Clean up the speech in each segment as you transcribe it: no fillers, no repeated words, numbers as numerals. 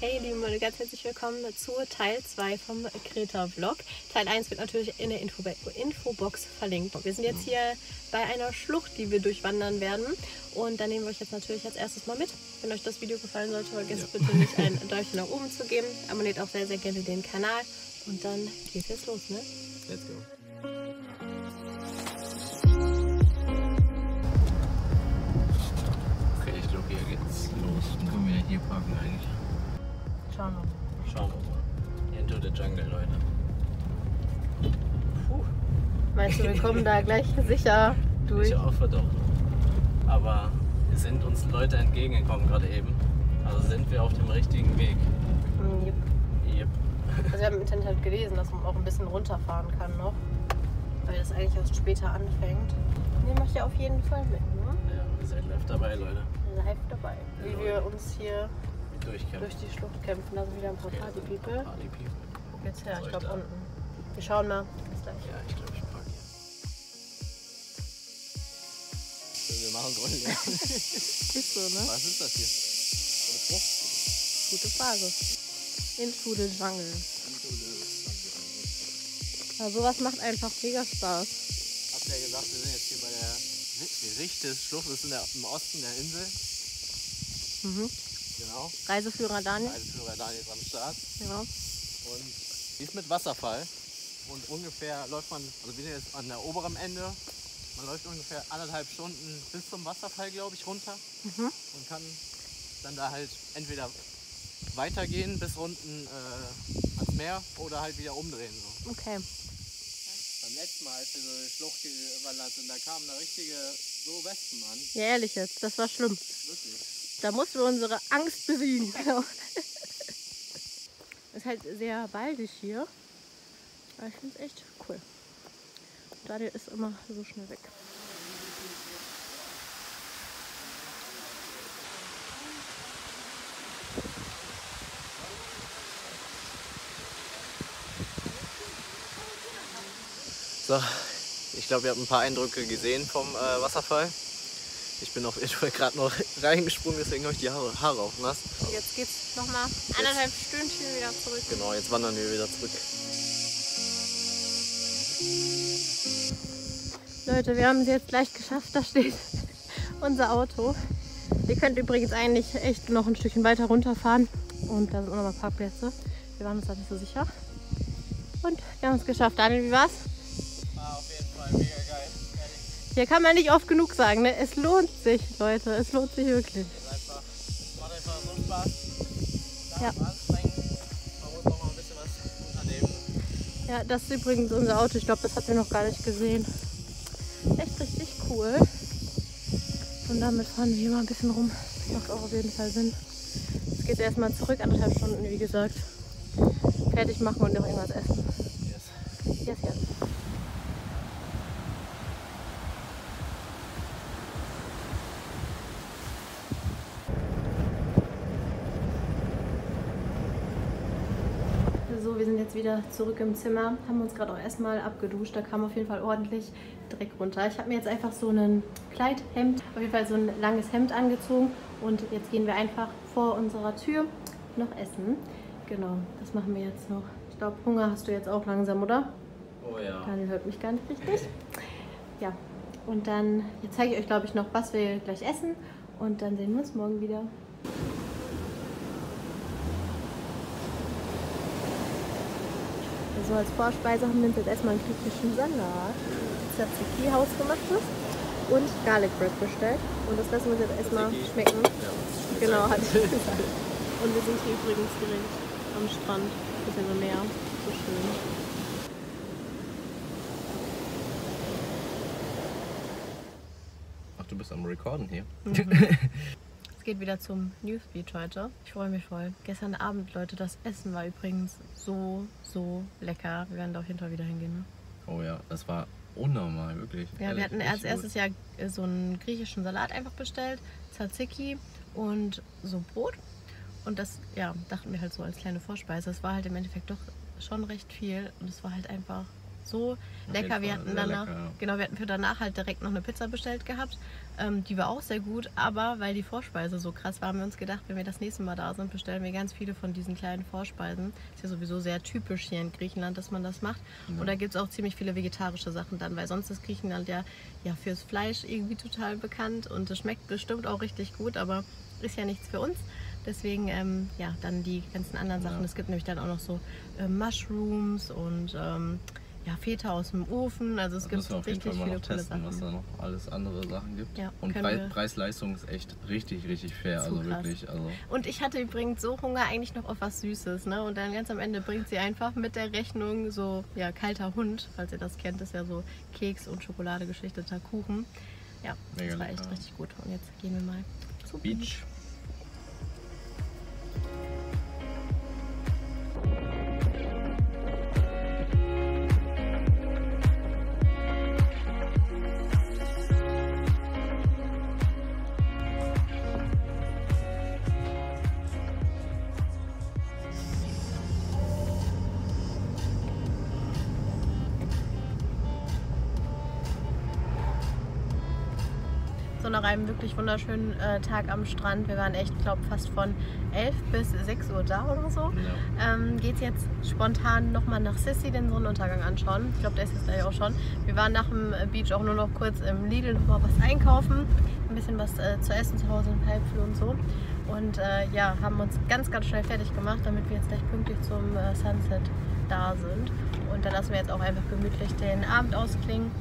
Hey lieben Leute, ganz herzlich willkommen zu Teil 2 vom Kreta-Vlog. Teil 1 wird natürlich in der Infobox verlinkt. Wir sind jetzt hier bei einer Schlucht, die wir durchwandern werden. Und da nehmen wir euch jetzt natürlich als erstes mal mit. Wenn euch das Video gefallen sollte, vergesst bitte nicht ein Däumchen nach oben zu geben. Abonniert auch sehr, sehr gerne den Kanal. Und dann geht's jetzt los, ne? Let's go. Okay, ich glaube, hier geht's los. Dann können wir ja hier parken eigentlich. Schauen wir mal. Schauen wir mal. Into the jungle, Leute. Puh. Meinst du, wir kommen da gleich sicher durch? Ich hoffe doch. Aber es sind uns Leute entgegengekommen gerade eben. Also sind wir auf dem richtigen Weg. Yep. Yep. Also wir haben im Internet halt gelesen, dass man auch ein bisschen runterfahren kann noch. Weil das eigentlich erst später anfängt. Nehmen wir hier auf jeden Fall mit, ne? Ja, ihr seid live dabei, Leute. Live dabei. Wie Ja, wir uns hier Durchkämpfen. durch die Schlucht kämpfen. Da sind wieder ein paar Party-People. Party People. Guck jetzt her, Soll ich ich glaube da? unten. Wir schauen mal. Bis gleich. Ja, ich glaube, ich parke hier. So, wir machen Grundlärm. Ist so, ne? Was ist das hier? Eine Frucht? Gute Frage. Into the Jungle. Ja, sowas macht einfach mega Spaß. Habt ihr ja gesagt, wir sind jetzt hier bei der Richtes-Schlucht, das ist im Osten der Insel. Mhm. Genau. Reiseführer Daniel. Reiseführer Daniel ist am Start. Ja. Und die ist mit Wasserfall. Und ungefähr läuft man, also wir sind jetzt an der oberen Ende, man läuft ungefähr 1,5 Stunden bis zum Wasserfall, glaube ich, runter. Mhm. Und kann dann da halt entweder weitergehen bis unten ans Meer oder halt wieder umdrehen. So. Okay. Beim letzten Mal, als wir so eine Schlucht gewandert sind, da kamen da richtige so Wespen an. Ja, ehrlich jetzt, das war schlimm. Wirklich. Da mussten wir unsere Angst besiegen. Genau. Ist halt sehr waldig hier. Aber ich finde es echt cool. Daniel ist immer so schnell weg. So, ich glaube, ihr habt ein paar Eindrücke gesehen vom Wasserfall. Ich bin auf jeden Fall gerade noch reingesprungen, deswegen habe ich die Haare auch nass. Jetzt geht's nochmal 1,5 Stündchen wieder zurück. Genau, jetzt wandern wir wieder zurück. Leute, wir haben es jetzt gleich geschafft. Da steht unser Auto. Ihr könnt übrigens eigentlich echt noch ein Stückchen weiter runterfahren. Und da sind auch nochmal Parkplätze. Wir waren uns da nicht so sicher. Und wir haben es geschafft. Daniel, wie war's? War auf jeden Fall mega geil. Hier kann man nicht oft genug sagen, ne? Es lohnt sich, Leute. Es lohnt sich wirklich. Macht einfach so Spaß. Ja. Anstrengend. Man muss noch mal ein bisschen was unternehmen. Ja, das ist übrigens unser Auto. Ich glaube, das habt ihr noch gar nicht gesehen. Echt richtig cool. Und damit fahren wir hier mal ein bisschen rum. Macht auch auf jeden Fall Sinn. Jetzt geht es erstmal zurück, 1,5 Stunden, wie gesagt. Fertig machen und noch irgendwas essen. Yes. Yes, yes. So, wir sind jetzt wieder zurück im Zimmer, haben uns gerade auch erstmal abgeduscht, da kam auf jeden Fall ordentlich Dreck runter. Ich habe mir jetzt einfach so ein Kleidhemd, auf jeden Fall so ein langes Hemd angezogen und jetzt gehen wir einfach vor unserer Tür noch essen. Genau, das machen wir jetzt noch. Ich glaube, Hunger hast du jetzt auch langsam, oder? Oh ja. Daniel hört mich gar nicht richtig. Ja, und dann, jetzt zeige ich euch, glaube ich, noch, was wir gleich essen und dann sehen wir uns morgen wieder. So, als Vorspeise haben wir uns jetzt erstmal einen griechischen Salat, Tzatziki hausgemachtes und Garlic Bread bestellt. Und das lassen wir uns jetzt erstmal schmecken. Ja, Genau, hatte ich gesagt. Und wir sind hier übrigens direkt am Strand, ein bisschen am Meer. So schön. Ach, du bist am Recorden hier. Es geht wieder zum Newsbeach heute. Ich freue mich voll. Gestern Abend, Leute, das Essen war übrigens so lecker. Wir werden da auf jeden Fall wieder hingehen. Ne? Oh ja, das war unnormal, wirklich. Ja, Ehrlich, wir hatten richtig als erstes ja so einen griechischen Salat einfach bestellt, Tzatziki und so Brot. Und das, ja, dachten wir halt so als kleine Vorspeise. Es war halt im Endeffekt doch schon recht viel und es war halt einfach so lecker. Wir hatten danach, genau, wir hatten für danach halt direkt noch eine Pizza bestellt gehabt. Die war auch sehr gut, aber weil die Vorspeise so krass war, haben wir uns gedacht, wenn wir das nächste Mal da sind, bestellen wir ganz viele von diesen kleinen Vorspeisen. Ist ja sowieso sehr typisch hier in Griechenland, dass man das macht. Und da gibt es auch ziemlich viele vegetarische Sachen dann, weil sonst ist Griechenland ja fürs Fleisch irgendwie total bekannt und es schmeckt bestimmt auch richtig gut, aber ist ja nichts für uns. Deswegen, dann die ganzen anderen Sachen. Es gibt nämlich dann auch noch so Mushrooms und Feta aus dem Ofen. Also es gibt richtig viele coole Sachen. Was da noch alles andere Sachen gibt. Ja, und Preis-Leistung ist echt richtig, richtig fair. Also wirklich. Also. Und ich hatte übrigens so Hunger eigentlich noch auf was Süßes. Ne? Und dann ganz am Ende bringt sie einfach mit der Rechnung so, kalter Hund, falls ihr das kennt, ist ja so Keks und Schokolade geschichteter Kuchen. Ja, das war echt richtig gut. Und jetzt gehen wir mal zu Beach. So nach einem wirklich wunderschönen Tag am Strand. Wir waren echt, ich glaube, fast von 11 bis 6 Uhr da oder so. Ja. Geht es jetzt spontan nochmal nach Sissi den Sonnenuntergang anschauen. Ich glaube, der ist jetzt gleich auch schon. Wir waren nach dem Beach auch nur noch kurz im Lidl noch mal was einkaufen. Ein bisschen was zu essen zu Hause im Halbflur und so. Und haben uns ganz, ganz schnell fertig gemacht, damit wir jetzt gleich pünktlich zum Sunset da sind. Und dann lassen wir jetzt auch einfach gemütlich den Abend ausklingen.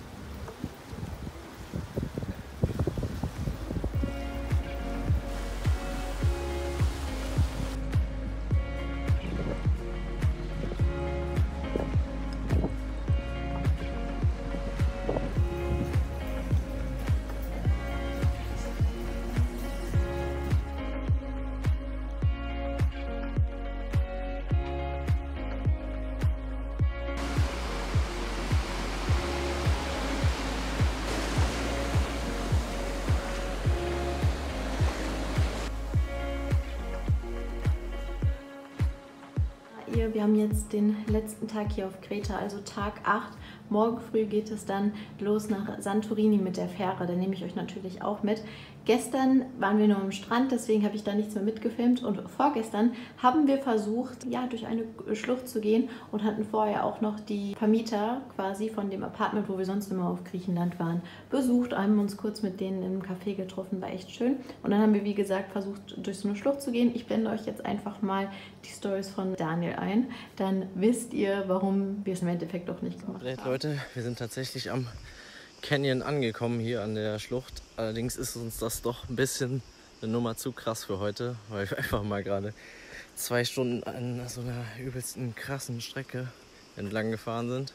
Wir haben jetzt den letzten Tag hier auf Kreta, also Tag 8. Morgen früh geht es dann los nach Santorini mit der Fähre. Da nehme ich euch natürlich auch mit. Gestern waren wir nur am Strand, deswegen habe ich da nichts mehr mitgefilmt. Und vorgestern haben wir versucht, durch eine Schlucht zu gehen und hatten vorher auch noch die Vermieter quasi von dem Apartment, wo wir sonst immer auf Griechenland waren, besucht. Haben uns kurz mit denen im Café getroffen, war echt schön. Und dann haben wir, wie gesagt, versucht, durch so eine Schlucht zu gehen. Ich blende euch jetzt einfach mal die Stories von Daniel ein. Dann wisst ihr, warum wir es im Endeffekt doch nicht gemacht haben. Leute, wir sind tatsächlich am Canyon angekommen hier an der Schlucht. Allerdings ist uns das doch ein bisschen eine Nummer zu krass für heute, weil wir einfach mal gerade 2 Stunden an so einer übelsten krassen Strecke entlang gefahren sind.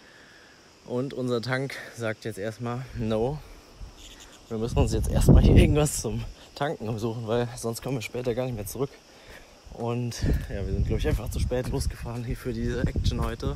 Und unser Tank sagt jetzt erstmal no. Wir müssen uns jetzt erstmal hier irgendwas zum Tanken suchen, weil sonst kommen wir später gar nicht mehr zurück. Und wir sind, glaube ich, einfach zu spät losgefahren hier für diese Action heute.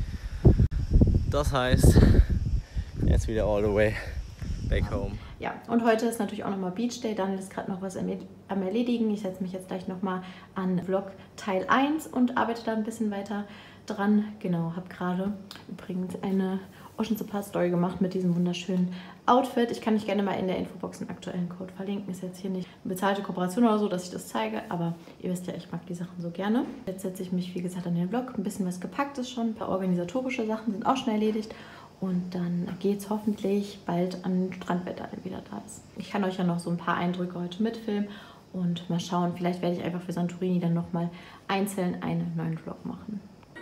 Das heißt, jetzt wieder all the way back home. Ja, und heute ist natürlich auch nochmal Beach Day. Daniel ist gerade noch was am Erledigen. Ich setze mich jetzt gleich nochmal an Vlog Teil 1 und arbeite da ein bisschen weiter dran. Genau, habe gerade übrigens eine Ocean Spa Story gemacht mit diesem wunderschönen Outfit. Ich kann euch gerne mal in der Infobox einen aktuellen Code verlinken. Ist jetzt hier nicht eine bezahlte Kooperation oder so, dass ich das zeige, aber ihr wisst ja, ich mag die Sachen so gerne. Jetzt setze ich mich, wie gesagt, an den Vlog. Ein bisschen was gepackt ist schon. Ein paar organisatorische Sachen sind auch schon erledigt. Und dann geht es hoffentlich bald an Strand, wenn er wieder da ist. Ich kann euch ja noch so ein paar Eindrücke heute mitfilmen und mal schauen. Vielleicht werde ich einfach für Santorini dann nochmal einzeln einen neuen Vlog machen.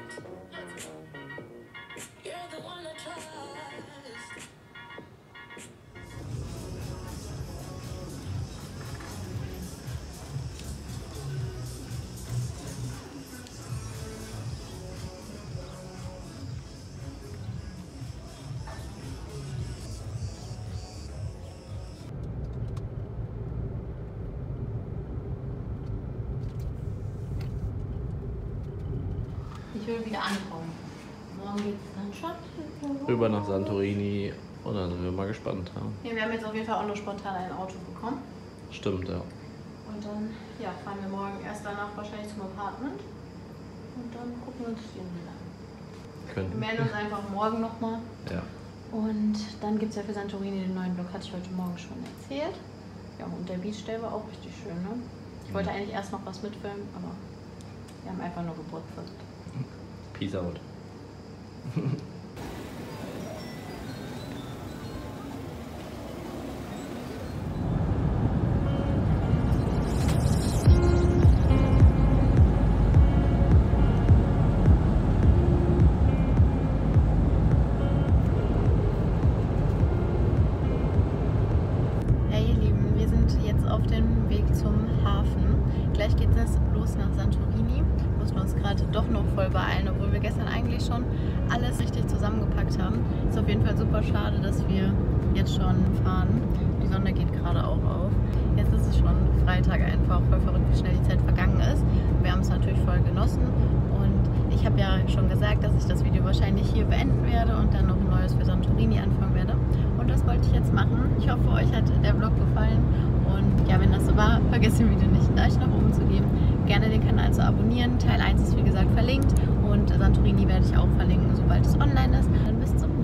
Ich will wieder ankommen. Morgen geht es dann schon Rüber nach Santorini und dann sind wir mal gespannt. Ja, wir haben jetzt auf jeden Fall auch nur spontan ein Auto bekommen. Stimmt, ja. Und dann fahren wir morgen erst danach wahrscheinlich zum Apartment. Und dann gucken wir uns den wieder an. könnten. Wir melden uns einfach morgen nochmal. Ja. Und dann gibt es ja für Santorini den neuen Vlog, hatte ich heute Morgen schon erzählt. Ja, und der Beach Day war auch richtig schön, ne? Ich wollte eigentlich erst noch was mitfilmen, aber wir haben einfach nur Geburtstag. Peace out. Gleich geht es los nach Santorini. Mussten uns gerade doch noch voll beeilen, obwohl wir gestern eigentlich schon alles richtig zusammengepackt haben. Ist auf jeden Fall super schade, dass wir jetzt schon fahren. Die Sonne geht gerade auch auf. Jetzt ist es schon Freitag einfach. Voll verrückt, wie schnell die Zeit vergangen ist. Wir haben es natürlich voll genossen. Und ich habe ja schon gesagt, dass ich das Video wahrscheinlich hier beenden werde und dann noch ein neues für Santorini anfangen werde. Und das wollte ich jetzt machen. Ich hoffe, euch hat der Vlog gefallen. Und ja, wenn das so war, vergesst dem Video nicht ein Daumen nach oben zu geben. Gerne den Kanal zu abonnieren. Teil 1 ist wie gesagt verlinkt und Santorini werde ich auch verlinken, sobald es online ist. Dann bis zum nächsten Mal.